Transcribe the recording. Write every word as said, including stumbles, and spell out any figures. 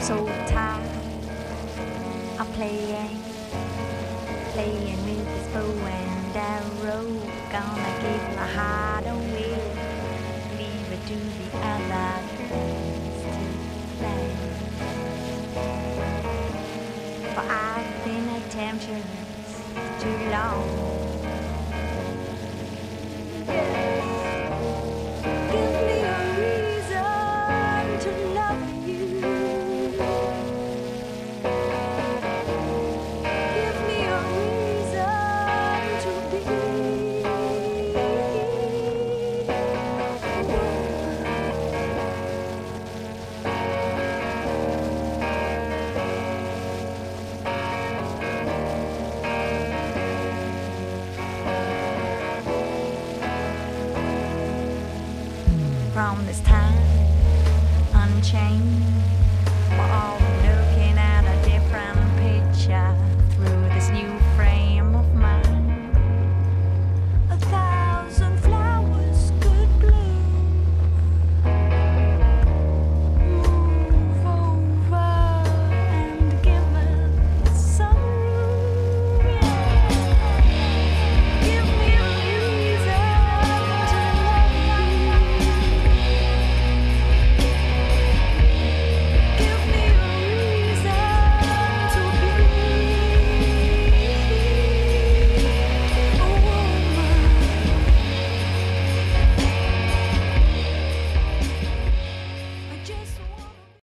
so tired of playing, playing with this bow and arrow. Gonna give my heart away, leave it to the other girls to play. For I've been a temptress too long. From this time unchained, for all we know.